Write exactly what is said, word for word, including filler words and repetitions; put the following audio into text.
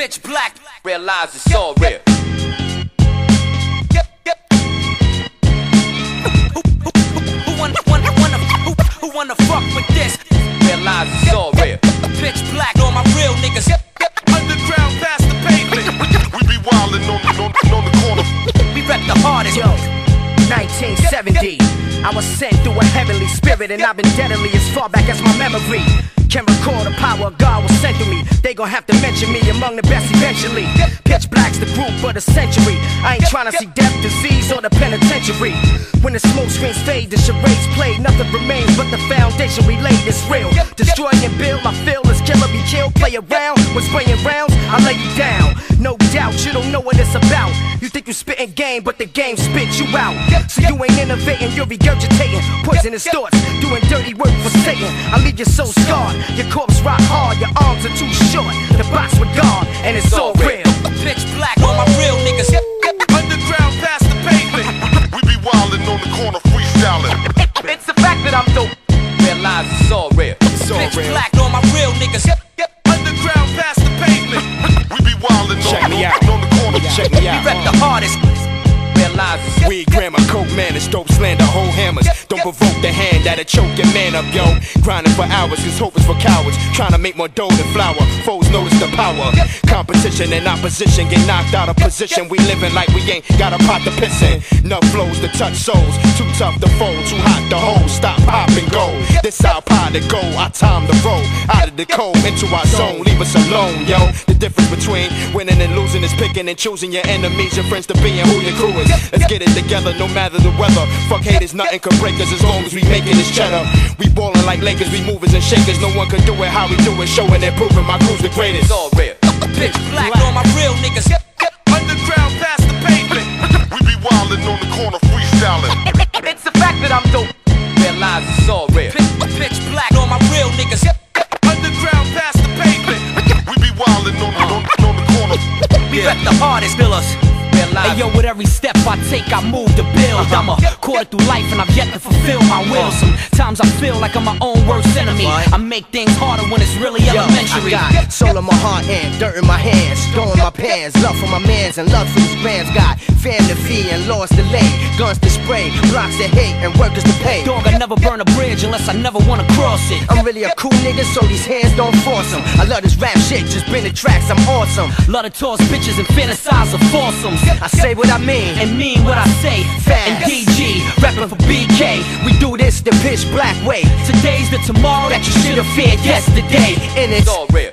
pitch black, realize it's all real. Who, who, who, who wanna, wanna, wanna, who, who wanna fuck with this? Realize it's all real. Pitch black on my real niggas. Underground past the pavement. We be wildin' on, on, on the corner. We rep the hardest. Yo, nineteen seventy, I was sent through a heavenly spirit, and I've been deadly as far back as my memory can recall. The power of God was sent to me. They gon' have to mention me among the best eventually. Pitch black's the group of the century. I ain't tryna see death, disease, or the penitentiary. When the smoke screens fade, the charades play. Nothing remains but the foundation we laid is real. Destroy and build, I feel is killer be killed. Play around with spraying rounds, I lay you down. No doubt, you don't know what it's about. You think you spitting game, but the game spits you out. So you ain't innovating, you're regurgitating poisonous thoughts, doing dirty work for Satan. I leave you so scarred, your corpse rock hard, your arms are too short to box with God, and it's all real. Pitch black on my real niggas. Underground past the pavement. We be wildin' on the corner, freestyling. It's the fact that I'm dope. Realize it's all real. It's all Pitch real. black on my real niggas. Underground past the pavement. We be wildin' Check on, me on, out. on the corner. Check me We out. rep the hardest. Realize it's Weed, grammar, coke, man, it's dope, slander, whole hammers. Don't provoke the hand that'll choke your man up, yo. Grinding for hours, cause hope is for cowards. Trying to make more dough than flour. Foes notice the power. Competition and opposition get knocked out of position. We living like we ain't got a pot to piss in. Enough flows to touch souls. Too tough to fold, too hot to hold. Stop, pop, and go. This our pie to go. Our time to roll. Out of the cold, into our zone. Leave us alone, yo. The difference between winning and losing is picking and choosing your enemies, your friends to be, and who your crew is. Let's get it together, no matter the weather. Fuck haters, nothing can break us as long as we making this cheddar. We ballin' like Lakers, we movers and shakers. No one can do it how we do it, showing and proving my crew's the greatest. all real. Pitch black on my real niggas. Underground past the pavement. We be wildin' on the corner, freestyling. It's the fact that I'm dope. Realize it's all real. Pitch, pitch black on my real niggas. Underground past the pavement. We be wildin' on, on, on the corner. We rep the hardest pillars. Hey yo, with every step I take, I move to build. I'm a quarter through life and I've yet to fulfill my will. Sometimes I feel like I'm my own worst enemy. I make things harder when it's really Yo, elementary. I got soul in my heart and dirt in my hands, dough in my pants, love for my mans and love for these bands. Got fam to feed and laws to lay, guns to spray, blocks to hate and workers to pay. Dog, I never burn a bridge unless I never wanna cross it. I'm really a cool nigga, so these hands don't force them. I love this rap shit, just bring the tracks, I'm awesome. Love to toss bitches and fantasize of foursomes. I say what I mean, And mean what I say. Fast. And D G, rapping for B K. we do this the pitch black way, Today's the tomorrow that you should have feared yesterday. and it's all real.